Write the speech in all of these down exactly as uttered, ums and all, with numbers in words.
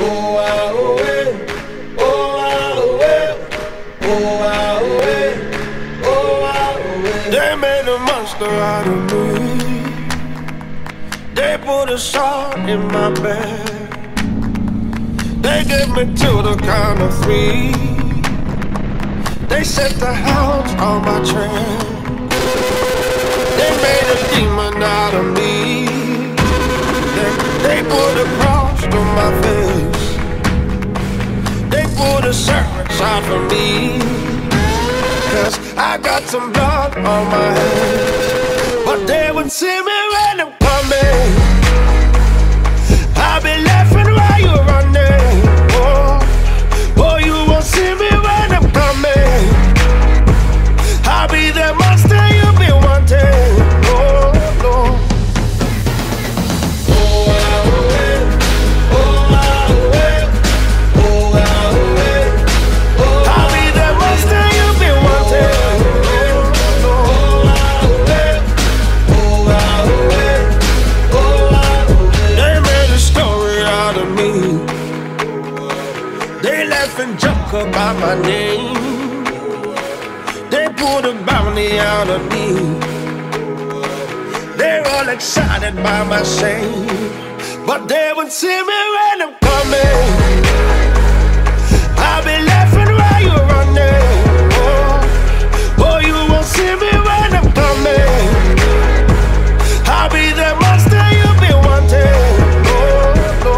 Oh, ah, oh, eh. Oh, ah, oh, eh. Oh, ah, oh, eh. Oh, ah, oh, eh. They made a monster out of me. They put a shot in my bed. They gave me to the count of three. They set the house on my trail. They made a demon out of me. They, they put a cross to my face. They put a search out for me. Cause I got some blood on my hands. But they would see me when I'm coming. I'll be laughing while you're running. Oh, oh, you won't see me when I'm coming. I'll be the monster you've been wanting. Oh, no. Oh, ah, oh, eh. Oh, ah, oh, eh. Oh, ah, oh, eh. I'll be the monster you've been wanting. Oh, no. Oh, ah, oh, eh. Oh, ah, oh, eh. Oh, ah, oh, eh. They made a story out of me. They laugh and joke about my name. They pulled a bounty out of me. They're all excited by my shame, but they won't see me when I'm coming. I'll be laughing while you're running. Oh, oh, you won't see me when I'm coming. I'll be the monster you've been wanting. Oh, no.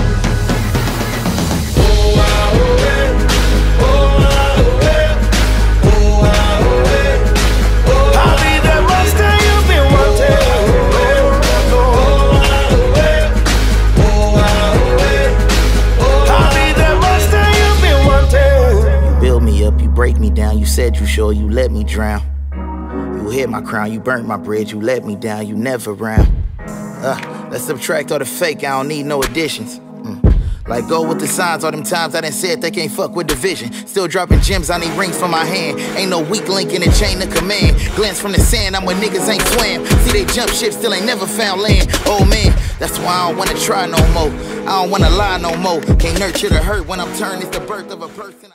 Oh, ah, oh, eh. Oh, ah, oh, eh. Oh, ah, oh, eh. I'll be the monster you've been wanting. Oh, no. Oh, ah, oh, eh. Oh, ah, oh, eh. I'll be the monster you've been wanting. You build me up, you break me down. You said you sure, you let me drown. You hit my crown, you burnt my bridge, you let me down, you never round. Uh, let's subtract all the fake, I don't need no additions. Mm. Like go with the signs, all them times I done said they can't fuck with division. Still dropping gems, I need rings from my hand. Ain't no weak link in the chain of command. Glance from the sand, I'm where niggas ain't swam. See they jump ship, still ain't never found land. Oh man, that's why I don't wanna try no more. I don't wanna lie no more. Can't nurture the hurt when I'm turned, it's the birth of a person.